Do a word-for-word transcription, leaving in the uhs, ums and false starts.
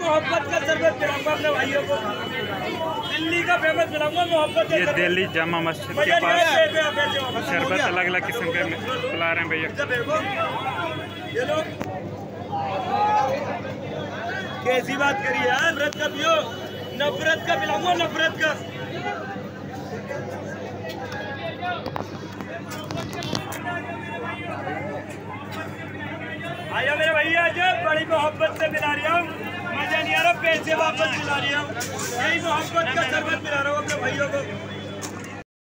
मोहब्बत का शरबत पिलाऊंगा अपने भाइयों को, दिल्ली का फेमस पिलाऊंगा मोहब्बत। ये दिल्ली जामा मस्जिद के पास शरबत अलग अलग किस्म के पिला रहे हैं भैया। ये लोग कैसी बात करिए यार, नफरत का पियो, नफरत का पिलाऊंगा, नफरत का। आया मेरे भैया, जब बड़ी मोहब्बत से मिला रही हूँ, मजा नहीं आ रहा, पैसे वापस मिला रही हूँ, यही मोहब्बत का शरबत मिला रहा हूँ अपने भैयों को।